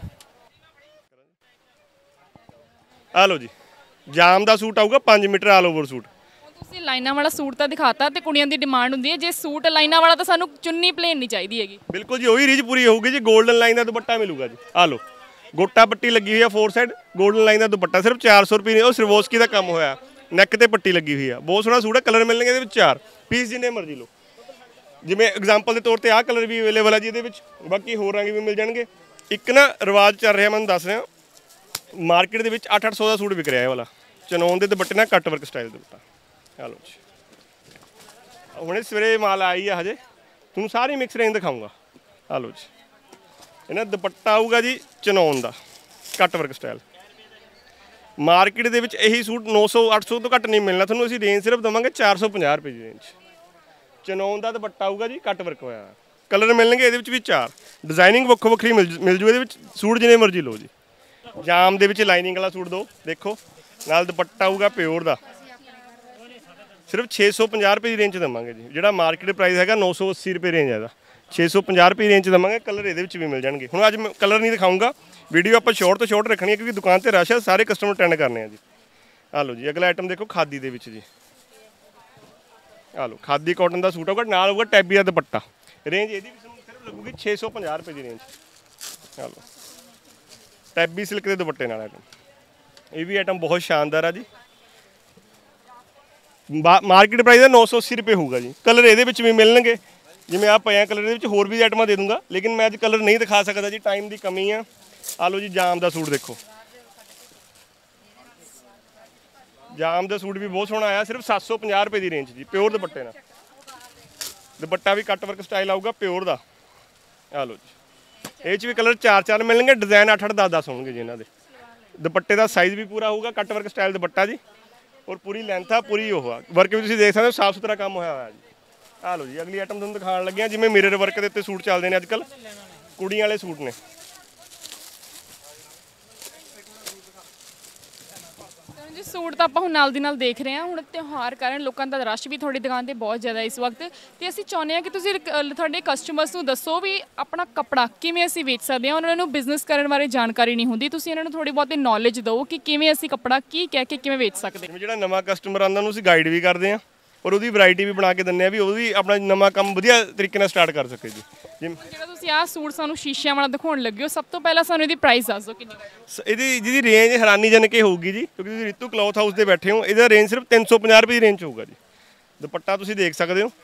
ਆ ਲਓ ਜੀ, ਜਾਮ ਦਾ ਸੂਟ ਆਊਗਾ ਪੰਜ ਮੀਟਰ ਆਲ ਓਵਰ ਸੂਟ। ਤੁਸੀਂ ਲਾਈਨਾਂ ਵਾਲਾ ਸੂਟ ਤਾਂ ਦਿਖਾਤਾ, ਤੇ ਕੁੜੀਆਂ ਦੀ ਡਿਮਾਂਡ ਹੁੰਦੀ ਹੈ ਜੇ ਸੂਟ ਲਾਈਨਾਂ ਵਾਲਾ ਤਾਂ ਸਾਨੂੰ ਚੁੰਨੀ ਪਲੇਨ ਨਹੀਂ ਚਾਹੀਦੀ ਹੈਗੀ। ਬਿਲਕੁਲ ਜੀ, ਉਹੀ ਰੀਝ ਪੂਰੀ ਹੋਊਗੀ ਜੀ। 골ਡਨ ਲਾਈਨ ਦਾ ਦੁਪੱਟਾ ਮਿਲੂਗਾ ਜੀ। ਆ ਲਓ ਗੋਟਾ ਪੱਟੀ ਲੱਗੀ ਹੋਈ ਆ ਫੋਰ ਸਾਈਡ, 골ਡਨ ਲਾਈਨ ਦਾ ਦੁਪੱਟਾ ਸਿਰਫ ਚਾਰ ਸੌ ਰੁਪਏ। ਉਹ ਸਰਵੋਸਕੀ ਦਾ ਕੰਮ ਹੋਇਆ, ਨੈਕ ਤੇ ਪੱਟੀ ਲੱਗੀ ਹੋਈ ਆ, ਬਹੁਤ ਸੋਹਣਾ ਸੂਟ ਹੈ। ਕਲਰ ਮਿਲਣਗੇ ਇਹਦੇ ਵਿੱਚ ਚਾਰ ਪੀਸ, ਜਿੰਨੇ ਮਰਜ਼ੀ ਲਓ। ਜਿਵੇਂ ਐਗਜ਼ਾਮਪਲ ਦੇ ਤੌਰ ਤੇ ਆਹ ਕਲਰ ਵੀ ਅਵੇਲੇਬਲ ਆ ਜੀ ਇਹਦੇ ਵਿੱਚ, ਬਾਕੀ ਹੋਰ ਰੰਗ ਵੀ ਮਿਲ ਜਾਣਗੇ। ਇੱਕ ਨਾ ਰਿਵਾਜ ਚੱਲ ਰਿਹਾ, ਮੈਨੂੰ ਦੱਸ ਰਿਹਾ, ਮਾਰਕੀਟ ਦੇ ਵਿੱਚ ਅੱਠ ਅੱਠ ਸੌ ਦਾ ਸੂਟ ਵਿਕ ਰਿਹਾ ਇਹ ਵਾਲਾ, ਚਨੌਨ ਦੇ ਦੁਪੱਟੇ ਨਾਲ ਕੱਟ ਵਰਕ ਸਟਾਈਲ ਦੁਪੱਟਾ। ਆ ਲਓ ਜੀ, ਹੁਣੇ ਸਵੇਰੇ ਮਾਲ ਆਈ ਆ, ਹਜੇ ਤੁਹਾਨੂੰ ਸਾਰੀ ਮਿਕਸ ਰੇਂਜ ਦਿਖਾਊਂਗਾ। ਆ ਲਓ ਜੀ, ਇਹਨਾਂ ਦੁਪੱਟਾ ਆਊਗਾ ਜੀ ਚਨੌਨ ਦਾ ਕੱਟ ਵਰਕ ਸਟਾਈਲ। ਮਾਰਕੀਟ ਦੇ ਵਿੱਚ ਇਹੀ ਸੂਟ ਨੌ ਸੌ ਅੱਠ ਸੌ ਤੋਂ ਘੱਟ ਨਹੀਂ ਮਿਲਣਾ ਤੁਹਾਨੂੰ, ਅਸੀਂ ਰੇਂਜ ਸਿਰਫ ਦੇਵਾਂਗੇ ਚਾਰ ਸੌ ਪੰਜਾਹ ਰੁਪਏ ਦੀ ਰੇਂਜ। ਚਨੌਨ ਦਾ ਦੁਪੱਟਾ ਆਊਗਾ ਜੀ ਕੱਟ ਵਰਕ ਹੋਇਆ, ਕਲਰ ਮਿਲਣਗੇ ਇਹਦੇ ਵਿੱਚ ਵੀ ਚਾਰ, ਡਿਜ਼ਾਈਨਿੰਗ ਵੱਖੋ ਵੱਖਰੀ ਮਿਲ ਮਿਲ ਜੂ ਇਹਦੇ ਵਿੱਚ, ਸੂਟ ਜਿੰਨੇ ਮਰਜ਼ੀ ਲਓ ਜੀ। ਜਾਮ ਦੇ ਵਿੱਚ ਲਾਈਨਿੰਗ ਵਾਲਾ ਸੂਟ ਦੋ ਦੇਖੋ, ਨਾਲ ਦੁਪੱਟਾ ਆਊਗਾ ਪਿਓਰ ਦਾ। ਸਿਰਫ ਛੇ ਸੌ ਪੰਜਾਹ ਰੁਪਏ ਦੀ ਰੇਂਜ 'ਚ ਦੇਵਾਂਗੇ ਜੀ, ਜਿਹੜਾ ਮਾਰਕੀਟ ਪ੍ਰਾਈਸ ਹੈਗਾ ਨੌ ਸੌ ਅੱਸੀ ਰੁਪਏ ਰੇਂਜ ਹੈ ਇਹਦਾ, ਛੇ ਸੌ ਪੰਜਾਹ ਰੁਪਏ ਰੇਂਜ 'ਚ ਦੇਵਾਂਗੇ। ਕਲਰ ਇਹਦੇ ਵਿੱਚ ਵੀ ਮਿਲ ਜਾਣਗੇ। ਹੁਣ ਅੱਜ ਮੈਂ ਕਲਰ ਨਹੀਂ ਦਿਖਾਊਂਗਾ, ਵੀਡੀਓ ਆਪਾਂ ਸ਼ੋਰਟ ਤੋਂ ਸ਼ੋਰਟ ਰੱਖਣੀ ਹੈ ਕਿਉਂਕਿ ਦੁਕਾਨ ਤੇ ਰਸ਼ ਹੈ, ਸਾਰੇ ਕਸਟਮਰ ਅਟੈਂਡ ਕਰਨੇ ਆ ਜੀ। ਆ ਲਓ ਜੀ ਅਗਲਾ ਆਈਟਮ ਦੇਖੋ, ਖਾਦੀ ਦੇ ਵਿੱਚ ਜੀ। ਆ ਲਓ ਖਾਦੀ ਕਾਟਨ ਦਾ ਸੂਟ ਹੋਊਗਾ, ਨਾਲ ਹੋਊਗਾ ਟੈਬੀ ਦਾ ਦੁਪੱਟਾ। ਰੇਂਜ ਇਹਦੀ ਵੀ ਤੁਹਾਨੂੰ ਸਿਰਫ ਲੱਗੂਗੀ ਛੇ ਸੌ ਪੰਜਾਹ ਰੁਪਏ ਦੀ ਰੇਂਜ। ਆ ਲਓ ਟੈਬੀ ਸਿਲਕ ਦੇ ਦੁਪੱਟੇ ਨਾਲ ਆਈਟਮ, ਇਹ ਵੀ ਆਈਟਮ ਬਹੁਤ ਸ਼ਾਨਦਾਰ ਆ ਜੀ। ਮਾਰਕੀਟ ਪ੍ਰਾਈਸ ਦਾ ਨੌ ਸੌ ਅੱਸੀ ਰੁਪਏ ਹੋਊਗਾ ਜੀ। ਕਲਰ ਇਹਦੇ ਵਿੱਚ ਵੀ ਮਿਲਣਗੇ, ਜਿਵੇਂ ਆ ਪਿਆ ਕਲਰ ਦੇ ਵਿੱਚ ਹੋਰ ਵੀ ਆਈਟਮਾਂ ਦੇ ਦੂੰਗਾ, ਲੇਕਿਨ ਮੈਂ ਅੱਜ ਕਲਰ ਨਹੀਂ ਦਿਖਾ ਸਕਦਾ ਜੀ, ਟਾਈਮ ਦੀ ਕਮੀ ਆ। ਆ ਲਓ ਜੀ ਜਾਮ ਦਾ ਸੂਟ ਦੇਖੋ, ਜਾਮ ਦਾ ਸੂਟ ਵੀ ਬਹੁਤ ਸੋਹਣਾ ਆਇਆ, ਸਿਰਫ ਸੱਤ ਸੌ ਪੰਜਾਹ ਰੁਪਏ ਦੀ ਰੇਂਜ ਜੀ, ਪਿਓਰ ਦੁਪੱਟੇ ਨਾਲ। ਦੁਪੱਟਾ ਵੀ ਕੱਟ ਵਰਕ ਸਟਾਈਲ ਆਊਗਾ ਪਿਓਰ ਦਾ। ਆ ਲਓ ਜੀ ਇਹ 'ਚ ਵੀ ਕਲਰ ਚਾਰ ਚਾਰ ਮਿਲਣਗੇ, ਡਿਜ਼ਾਈਨ ਅੱਠ ਅੱਠ ਦਸ ਦਸ ਹੋਣਗੇ ਜੀ ਇਹਨਾਂ ਦੇ। ਦੁਪੱਟੇ ਦਾ ਸਾਈਜ਼ ਵੀ ਪੂਰਾ ਹੋਊਗਾ, ਕੱਟ ਵਰਕ ਸਟਾਈਲ ਦੁਪੱਟਾ ਜੀ, ਔਰ ਪੂਰੀ ਲੈਂਥ ਆ, ਪੂਰੀ ਉਹ ਆ। ਵਰਕ ਵੀ ਤੁਸੀਂ ਦੇਖ ਸਕਦੇ ਹੋ, ਸਾਫ ਸੁਥਰਾ ਕੰਮ ਹੋਇਆ ਹੋਇਆ ਜੀ। ਆ ਲਓ ਜੀ ਅਗਲੀ ਆਈਟਮ ਤੁਹਾਨੂੰ ਦਿਖਾਉਣ ਲੱਗੇ ਹਾਂ, ਜਿਵੇਂ ਮਿਰਰ ਵਰਕ ਦੇ ਉੱਤੇ ਸੂਟ ਚੱਲਦੇ ਨੇ ਅੱਜ ਕੱਲ੍ਹ, ਕੁੜੀਆਂ ਵਾਲੇ ਸੂਟ ਨੇ। ਜੀ ਸੂਟ ਤਾਂ ਆਪਾਂ ਹੁਣ ਨਾਲ ਦੀ ਨਾਲ ਦੇਖ ਰਹੇ ਹਾਂ। ਹੁਣ ਤਿਉਹਾਰ ਕਾਰਨ ਲੋਕਾਂ ਦਾ ਰਸ਼ ਵੀ ਤੁਹਾਡੀ ਦੁਕਾਨ ਤੇ ਬਹੁਤ ਜ਼ਿਆਦਾ ਇਸ ਵਕਤ, ਤੇ ਅਸੀਂ ਚਾਹੁੰਦੇ ਹਾਂ ਕਿ ਤੁਸੀਂ ਤੁਹਾਡੇ ਕਸਟਮਰਸ ਨੂੰ ਦੱਸੋ ਵੀ ਆਪਣਾ ਕੱਪੜਾ ਕਿਵੇਂ ਅਸੀਂ ਵੇਚ ਸਕਦੇ ਹਾਂ। ਉਹਨਾਂ ਨੂੰ ਬਿਜ਼ਨਸ ਕਰਨ ਬਾਰੇ ਜਾਣਕਾਰੀ ਨਹੀਂ ਹੁੰਦੀ, ਤੁਸੀਂ ਇਹਨਾਂ ਨੂੰ ਥੋੜੀ ਬਹੁਤੀ ਨੌਲੇਜ ਦਿਓ ਕਿ ਕਿਵੇਂ ਅਸੀਂ ਕੱਪੜਾ ਕੀ ਕਹਿ ਕੇ ਕਿਵੇਂ ਵੇਚ ਸਕਦੇ ਹਾਂ। ਜਿਹੜਾ ਨਵਾਂ ਕਸਟਮਰ ਆਉਂਦਾ ਉਹਨੂੰ ਅਸੀਂ ਗਾਈਡ ਵੀ ਕਰਦੇ ਹਾਂ, ਔਰ ਉਹਦੀ ਵੈਰਾਈਟੀ ਵੀ ਬਣਾ ਕੇ ਦਿੰਦੇ ਆ ਵੀ ਉਹ ਵੀ ਆਪਣਾ ਨਵਾਂ ਕੰਮ ਵਧੀਆ ਤਰੀਕੇ ਨਾਲ ਸਟਾਰਟ ਕਰ ਸਕੇ ਜੀ। ਜਿਹੜਾ ਤੁਸੀਂ ਆਹ ਸੂਟ ਸਾਨੂੰ ਸ਼ੀਸ਼ਿਆਂ ਵਾਲਾ ਦਿਖਾਉਣ ਲੱਗੇ ਹੋ, ਸਭ ਤੋਂ ਪਹਿਲਾਂ ਸਾਨੂੰ ਇਹਦੀ ਪ੍ਰਾਈਸ ਦੱਸ ਦਿਓ ਕਿੰਨੀ ਹੈ। ਇਹਦੀ ਜਿਹਦੀ ਰੇਂਜ ਹੈਰਾਨੀਜਨਕ ਹੋਊਗੀ ਜੀ, ਕਿਉਂਕਿ ਤੁਸੀਂ ਰਿਤੂ ਕਲੌਥ ਹਾਊਸ ਦੇ ਬੈਠੇ ਹੋ। ਇਹਦਾ ਰੇਂਜ ਸਿਰਫ ਤਿੰਨ ਸੌ ਪੰਜਾਹ ਰੁਪਏ ਦੀ ਰੇਂਜ 'ਚ ਹੋਊਗਾ ਜੀ। ਦੁਪੱਟਾ ਤੁਸੀਂ ਦੇਖ ਸਕਦੇ ਹੋ,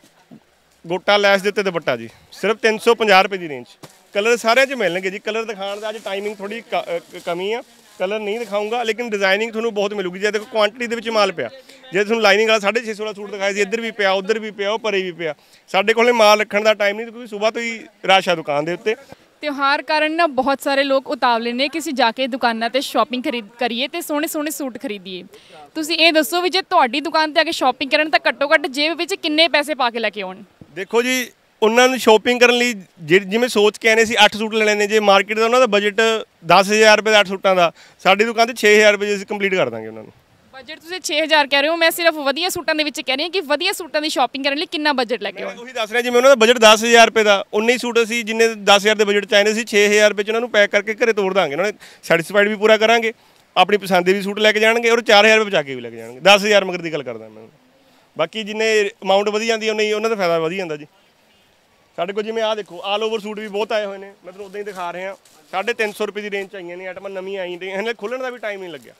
ਗੋਟਾ ਲੈਸ ਦੇ ਉੱਤੇ ਦੁਪੱਟਾ ਜੀ, ਸਿਰਫ ਤਿੰਨ ਸੌ ਪੰਜਾਹ ਰੁਪਏ ਦੀ ਰੇਂਜ। ਕਲਰ ਸਾਰਿਆਂ 'ਚ ਮਿਲਣਗੇ ਜੀ। ਕਲਰ ਦਿਖਾਉਣ ਦਾ ਅੱਜ ਟਾਈਮਿੰਗ ਥੋੜੀ ਕਮੀ ਆ, ਕਲਰ ਨਹੀਂ ਦਿਖਾਊਂਗਾ, ਲੇਕਿਨ ਡਿਜ਼ਾਈਨਿੰਗ ਤੁਹਾਨੂੰ ਬਹੁਤ ਮਿਲੂਗੀ। ਜੇ ਦੇਖੋ ਕੁਆਂਟੀਟੀ ਦੇ ਵਿੱਚ ਮਾਲ ਪਿਆ, ਜੇ ਤੁਹਾਨੂੰ ਲਾਈਨਿੰਗ ਵਾਲਾ ਸਾਢੇ ਛੇ ਸੌ ਵਾਲਾ ਸੂਟ ਦਿਖਾਇਆ ਸੀ, ਇੱਧਰ ਵੀ ਪਿਆ, ਉੱਧਰ ਵੀ ਪਿਆ, ਉਹ ਪਰੇ ਵੀ ਪਿਆ। ਸਾਡੇ ਕੋਲੇ ਮਾਲ ਰੱਖਣ ਦਾ ਟਾਈਮ ਨਹੀਂ, ਕਿਉਂਕਿ ਸਵੇਰ ਤੋਂ ਹੀ ਰਸ਼ ਆ ਦੁਕਾਨ ਦੇ ਉੱਤੇ। ਤਿਉਹਾਰ ਕਾਰਨ ਨਾ ਬਹੁਤ ਸਾਰੇ ਲੋਕ ਉਤਾਵਲੇ ਨੇ ਕਿ ਅਸੀਂ ਜਾ ਕੇ ਦੁਕਾਨਾਂ ਤੇ ਸ਼ਾਪਿੰਗ ਖਰੀਦ ਕਰੀਏ ਤੇ ਸੋਹਣੇ ਸੋਹਣੇ ਸੂਟ ਖਰੀਦੀਏ। ਤੁਸੀਂ ਇਹ ਦੱਸੋ ਵੀ ਜੇ ਤੁਹਾਡੀ ਦੁਕਾਨ ਤੇ ਆ ਕੇ ਸ਼ਾਪਿੰਗ ਕਰਨ ਤਾਂ ਘੱਟੋ ਘੱਟ ਜੇਬ ਵਿੱਚ ਕਿੰਨੇ ਪੈਸੇ ਪਾ ਕੇ ਲੈ ਕੇ ਆਉਣ? ਦੇਖੋ ਜੀ ਉਹਨਾਂ ਨੂੰ ਸ਼ਾਪਿੰਗ ਕਰਨ ਲਈ ਜਿਵੇਂ ਸੋਚ ਕੇ ਆਨੇ ਸੀ ਅੱਠ ਸੂਟ ਲੈਣੇ ਨੇ, ਜੇ ਮਾਰਕੀਟ ਦਾ ਉਹਨਾਂ ਦਾ ਬਜਟ ਦਸ ਹਜ਼ਾਰ ਰੁਪਏ ਦਾ ਅੱਠ ਸੂਟਾਂ ਦਾ, ਸਾਡੀ ਦੁਕਾਨ ਤੇ ਛੇ ਹਜ਼ਾਰ ਰੁਪਏ ਅਸੀਂ ਕੰਪਲੀਟ ਕਰ ਦਾਂਗੇ ਉਹਨਾਂ ਨੂੰ। ਬਜਟ ਤੁਸੀਂ ਛੇ ਹਜ਼ਾਰ ਕਹਿ ਰਹੇ ਹੋ, ਮੈਂ ਸਿਰਫ ਵਧੀਆ ਸੂਟਾਂ ਦੇ ਵਿੱਚ ਕਹਿ ਰਹੀ ਹਾਂ ਕਿ ਵਧੀਆ ਸੂਟਾਂ ਦੀ ਸ਼ਾਪਿੰਗ ਕਰਨ ਲਈ ਕਿੰਨਾ ਬਜਟ ਲੈ ਕੇ ਆਉਣ? ਉਹੀ ਦੱਸ ਰਿਹਾ, ਜਿਵੇਂ ਉਹਨਾਂ ਦਾ ਬਜਟ ਦਸ ਹਜ਼ਾਰ ਰੁਪਏ ਦਾ, ਉਨੇ ਹੀ ਸੂਟ ਅਸੀਂ ਜਿੰਨੇ ਦਸ ਹਜ਼ਾਰ ਦੇ ਬਜਟ ਚਾਹੀਦੇ ਸੀ, ਛੇ ਹਜ਼ਾਰ ਰੁਪਏ 'ਚ ਉਹਨਾਂ ਨੂੰ ਪੈਕ ਕਰਕੇ ਘਰੇ ਤੋੜ ਦਾਂਗੇ। ਉਹਨਾਂ ਨੇ ਸੈਟੀਸਫਾਈਡ ਵੀ ਪੂਰਾ ਕਰਾਂਗੇ, ਆਪਣੀ ਪਸੰਦ ਦੇ ਵੀ ਸੂਟ ਲੈ ਕੇ ਜਾਣਗੇ, ਔਰ ਚਾਰ ਹਜ਼ਾਰ ਰੁਪਏ ਬਚਾ ਕੇ ਵੀ ਲੈ ਕੇ ਜਾਣਗੇ। ਦਸ ਹਜ਼ਾਰ ਮਗਰ ਦੀ ਗੱਲ ਕਰਦਾ ਮੈਂ। ਬਾਕੀ ਜਿੰਨੇ ਅਮਾਊਂਟ ਵਧੀ ਜਾਂਦੀ ਉਨੇ ਹੀ ਉਹਨਾਂ ਦਾ ਫਾਇਦਾ ਵਧੀ ਜਾਂਦਾ ਜੀ। ਸਾਡੇ ਕੋਲ ਜਿਵੇਂ ਆਹ ਦੇਖੋ ਆਲ ਓਵਰ ਸੂਟ ਵੀ ਬਹੁਤ ਆਏ ਹੋਏ ਨੇ, ਮੈਂ ਤੁਹਾਨੂੰ ਉਦਾਂ ਹੀ ਦਿਖਾ ਰਿਹਾ। ਸਾਢੇ ਤਿੰਨ ਸੌ ਰੁਪਏ ਦੀ ਰੇਂਜ 'ਚ ਆਈਆਂ ਨੇ ਆਈਟਮਾਂ, ਨਵੀਆਂ ਆਈ ਨੇ, ਹਲੇ ਖੁੱਲ੍ਹਣ ਦਾ ਵੀ ਟਾਈਮ ਨਹੀਂ ਲੱਗਿਆ।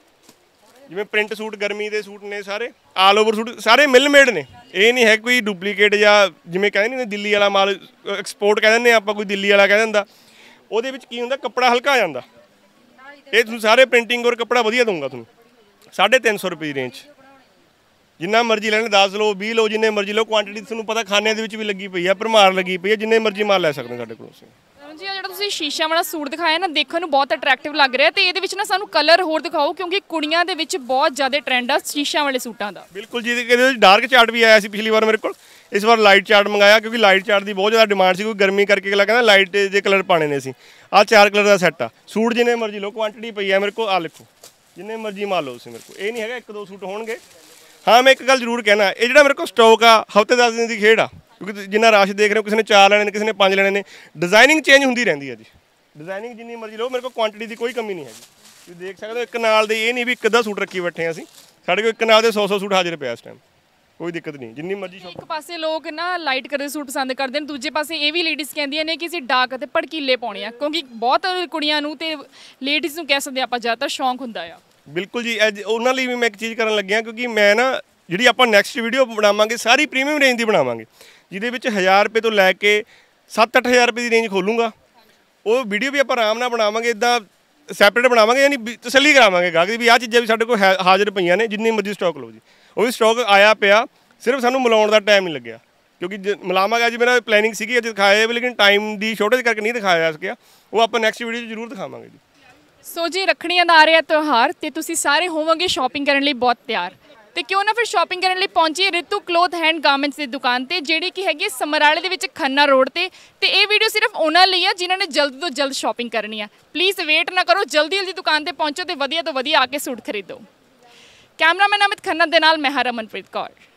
ਜਿਵੇਂ ਪ੍ਰਿੰਟ ਸੂਟ ਗਰਮੀ ਦੇ ਸੂਟ ਨੇ, ਸਾਰੇ ਆਲ ਓਵਰ ਸੂਟ ਸਾਰੇ ਮਿਲ ਮੇਡ ਨੇ। ਇਹ ਨਹੀਂ ਹੈ ਕੋਈ ਡੁਪਲੀਕੇਟ ਜਾਂ ਜਿਵੇਂ ਕਹਿੰਦੇ ਨਹੀਂ ਦਿੱਲੀ ਵਾਲਾ ਮਾਲ ਐਕਸਪੋਰਟ ਕਹਿ ਦਿੰਦੇ ਆਪਾਂ, ਕੋਈ ਦਿੱਲੀ ਵਾਲਾ ਕਹਿ ਦਿੰਦਾ। ਉਹਦੇ ਵਿੱਚ ਕੀ ਹੁੰਦਾ, ਕੱਪੜਾ ਹਲਕਾ ਆ ਜਾਂਦਾ। ਇਹ ਤੁਹਾਨੂੰ ਸਾਰੇ ਪ੍ਰਿੰਟਿੰਗ ਔਰ ਕੱਪੜਾ ਵਧੀਆ ਦਊਂਗਾ ਤੁਹਾਨੂੰ ਸਾਢੇ ਤਿੰਨ ਸੌ ਰੁਪਏ ਦੀ ਰੇਂਜ। ਜਿੰਨਾ ਮਰਜ਼ੀ ਲੈਣ, ਦਸ ਲਓ ਵੀਹ ਲਓ, ਜਿੰਨੇ ਮਰਜ਼ੀ ਲਓ। ਕੁਆਂਟੀਟੀ ਤੁਹਾਨੂੰ ਪਤਾ ਖਾਨਿਆਂ ਦੇ ਵਿੱਚ ਵੀ ਲੱਗੀ ਪਈ ਆ, ਭਰਮਾਰ ਲੱਗੀ ਪਈ ਆ, ਜਿੰਨੇ ਮਰਜ਼ੀ ਮਾਲ ਲੈ ਸਕਦੇ ਸਾਡੇ ਕੋਲੋਂ। ਜੀ ਆ ਜਿਹੜਾ ਤੁਸੀਂ ਸ਼ੀਸ਼ਾ ਵਾਲਾ ਸੂਟ ਦਿਖਾਇਆ ਨਾ, ਦੇਖਣ ਨੂੰ ਬਹੁਤ ਅਟਰੈਕਟਿਵ ਲੱਗ ਰਿਹਾ, ਤੇ ਇਹਦੇ ਵਿੱਚ ਨਾ ਸਾਨੂੰ ਕਲਰ ਹੋਰ ਦਿਖਾਓ, ਕਿਉਂਕਿ ਕੁੜੀਆਂ ਦੇ ਵਿੱਚ ਬਹੁਤ ਜ਼ਿਆਦਾ ਟ੍ਰੈਂਡ ਆ ਸ਼ੀਸ਼ਾ ਵਾਲੇ ਸੂਟਾਂ ਦਾ। ਬਿਲਕੁਲ ਜੀ, ਇਹਦੇ ਵਿੱਚ ਡਾਰਕ ਚਾਰਟ ਵੀ ਆਇਆ ਸੀ ਪਿਛਲੀ ਵਾਰ ਮੇਰੇ ਕੋਲ, ਇਸ ਵਾਰ ਲਾਈਟ ਚਾਰਟ ਮੰਗਾਇਆ ਕਿਉਂਕਿ ਲਾਈਟ ਚਾਰਟ ਦੀ ਬਹੁਤ ਜ਼ਿਆਦਾ ਡਿਮਾਂਡ ਸੀ। ਕੋਈ ਗਰਮੀ ਕਰਕੇ ਅਗਲਾ ਕਹਿੰਦਾ ਲਾਈਟ ਦੇ ਕਲਰ ਪਾਣੇ ਨੇ ਅਸੀਂ। ਆਹ ਚਾਰ ਕਲਰ ਦਾ ਸੈੱਟ ਆ, ਸੂਟ ਜਿੰਨੇ ਮਰਜ਼ੀ ਲਓ, ਕੁਆਂਟੀਟੀ ਪਈ ਆ ਮੇਰੇ ਕੋਲ। ਆਹ ਲਿਖੋ, ਜਿੰਨੇ ਮਰਜ਼ੀ ਮਾਲ ਲਓ ਤੁਸੀਂ ਮੇਰੇ ਕੋਲ, ਇਹ ਨਹੀਂ ਹੈਗਾ ਇੱਕ ਦੋ ਸੂਟ ਹੋਣਗੇ। ਹਾਂ ਮੈਂ ਇੱਕ ਗੱਲ ਜ਼ਰੂਰ ਕਹਿਣਾ, ਇਹ ਜਿਹੜਾ ਮੇਰੇ ਕੋਲ ਸਟਾਕ ਆ ਹਫ਼ਤੇ ਦਸ ਦਿਨ ਦੀ ਖੇਡ ਆ, ਕਿਉਂਕਿ ਜਿੰਨਾ ਰਸ਼ ਦੇਖ ਰਹੇ ਹੋ, ਕਿਸੇ ਨੇ ਚਾਰ ਲੈਣੇ ਨੇ, ਕਿਸੇ ਨੇ ਪੰਜ ਲੈਣੇ ਨੇ। ਡਿਜ਼ਾਈਨਿੰਗ ਚੇਂਜ ਹੁੰਦੀ ਰਹਿੰਦੀ ਹੈ ਜੀ, ਡਿਜ਼ਾਈਨਿੰਗ ਜਿੰਨੀ ਮਰਜ਼ੀ ਲਓ, ਮੇਰੇ ਕੋਲ ਕੁਆਂਟੀਟੀ ਦੀ ਕੋਈ ਕਮੀ ਨਹੀਂ ਹੈਗੀ। ਤੁਸੀਂ ਦੇਖ ਸਕਦੇ ਹੋ ਇੱਕ ਨਾਲ ਦੇ, ਇਹ ਨਹੀਂ ਵੀ ਇੱਕ ਅੱਧਾ ਸੂਟ ਰੱਖੀ ਬੈਠੇ ਅਸੀਂ, ਸਾਡੇ ਕੋਲ ਇੱਕ ਨਾਲ ਦੇ ਸੌ ਸੌ ਸੂਟ ਹਾਜ਼ਰ ਪਿਆ ਇਸ ਟਾਈਮ, ਕੋਈ ਦਿੱਕਤ ਨਹੀਂ, ਜਿੰਨੀ ਮਰਜ਼ੀ ਸ਼ੌਪ। ਇੱਕ ਪਾਸੇ ਲੋਕ ਨਾ ਲਾਈਟ ਕਲਰ ਸੂਟ ਪਸੰਦ ਕਰਦੇ ਨੇ, ਦੂਜੇ ਪਾਸੇ ਇਹ ਵੀ ਲੇਡੀਜ਼ ਕਹਿੰਦੀਆਂ ਨੇ ਕਿ ਅਸੀਂ ਡਾਰਕ ਅਤੇ ਭੜਕੀਲੇ ਪਾਉਣੇ ਆ, ਕਿਉਂਕਿ ਬਹੁਤ ਕੁੜੀਆਂ ਨੂੰ ਤੇ ਲੇਡੀਜ਼ ਨੂੰ ਕਹਿ ਸਕਦੇ ਆਪਾਂ ਜ਼ਿਆਦਾਤਰ ਸ਼ੌਂਕ ਹੁੰਦਾ ਆ। ਬਿਲਕੁਲ ਜੀ, ਅੱਜ ਉਹਨਾਂ ਲਈ ਵੀ ਮੈਂ ਇੱਕ ਚੀਜ਼ ਕਰਨ ਲੱਗਿਆ, ਕਿਉਂਕਿ ਮੈਂ ਨਾ ਜਿਹੜੀ ਆਪਾਂ ਨੈਕਸਟ ਵੀਡੀਓ ਬਣਾਵਾਂਗੇ ਸਾਰੀ ਪ੍ਰੀਮੀਅਮ ਰੇਂਜ ਦੀ ਬਣਾਵਾਂਗੇ, ਜਿਹਦੇ ਵਿੱਚ ਹਜ਼ਾਰ ਰੁਪਏ ਤੋਂ ਲੈ ਕੇ ਸੱਤ ਅੱਠ ਹਜ਼ਾਰ ਰੁਪਏ ਦੀ ਰੇਂਜ ਖੋਲੂੰਗਾ। ਉਹ ਵੀਡੀਓ ਵੀ ਆਪਾਂ ਆਰਾਮ ਨਾਲ ਬਣਾਵਾਂਗੇ, ਇੱਦਾਂ ਸੈਪਰੇਟ ਬਣਾਵਾਂਗੇ, ਯਾਨੀ ਤਸੱਲੀ ਕਰਾਵਾਂਗੇ ਗਾਹਕ ਦੀ ਵੀ ਆਹ ਚੀਜ਼ਾਂ ਵੀ ਸਾਡੇ ਕੋਲ ਹਾਜ਼ਰ ਪਈਆਂ ਨੇ, ਜਿੰਨੀ ਮਰਜ਼ੀ ਸਟਾਕ ਲਓ ਜੀ। ਉਹ ਵੀ ਸਟਾਕ ਆਇਆ ਪਿਆ, ਸਿਰਫ ਸਾਨੂੰ ਮਿਲਾਉਣ ਦਾ ਟਾਈਮ ਨਹੀਂ ਲੱਗਿਆ, ਕਿਉਂਕਿ ਮਿਲਾਵਾਂਗਾ ਜੀ, ਮੇਰਾ ਪਲੈਨਿੰਗ ਸੀਗੀ ਅੱਜ ਦਿਖਾਇਆ ਵੀ, ਲੇਕਿਨ ਟਾਈਮ ਦੀ ਸ਼ੋਰਟੇਜ ਕਰਕੇ ਨਹੀਂ ਦਿਖਾਇਆ ਜਾ ਸਕਿਆ। ਉਹ ਆਪਾਂ ਨੈਕਸਟ ਵੀਡੀਓ 'ਚ ਜ਼ਰੂਰ ਦਿਖਾਵਾਂਗੇ ਜੀ। ਸੋ ਜੀ ਰੱਖੜੀਆਂ ਦਾ ਆ ਰਿਹਾ ਤਿਉਹਾਰ, ਤੇ ਤੁਸੀਂ ਸਾਰੇ ਹੋਵੋਗੇ ਸ਼ਾਪਿੰਗ ਕਰਨ ਲਈ ਬਹੁਤ ਤਿਆਰ। ਤੇ ਕਿਉਂ ਨਾ ਫਿਰ ਸ਼ਾਪਿੰਗ ਕਰਨ ਲਈ ਪਹੁੰਚੀਏ ਰਿਤੂ ਕਲੋਥ ਹੈਂਡ ਗਾਰਮੈਂਟਸ ਦੀ ਦੁਕਾਨ ਤੇ, ਜਿਹੜੀ ਕਿ ਹੈਗੀ ਸਮਰਾਲੇ ਦੇ ਵਿੱਚ ਖੰਨਾ ਰੋਡ ਤੇ। ਤੇ ਇਹ ਵੀਡੀਓ ਸਿਰਫ ਉਹਨਾਂ ਲਈ ਆ ਜਿਨ੍ਹਾਂ ਨੇ ਜਲਦ ਤੋਂ ਜਲਦ ਸ਼ਾਪਿੰਗ ਕਰਨੀ ਆ। ਪਲੀਜ਼ ਵੇਟ ਨਾ ਕਰੋ, ਜਲਦੀ ਜਲਦੀ ਦੁਕਾਨ ਤੇ ਪਹੁੰਚੋ ਤੇ ਵਧੀਆ ਤੋਂ ਵਧੀਆ ਆ ਕੇ ਸੂਟ ਖਰੀਦੋ। ਕੈਮਰਾਮੈਨ ਅਮਿਤ ਖੰਨਾ ਦੇ ਨਾਲ ਮੈਂ ਹਾਂ ਰਮਨਪ੍ਰੀਤ ਕੌਰ।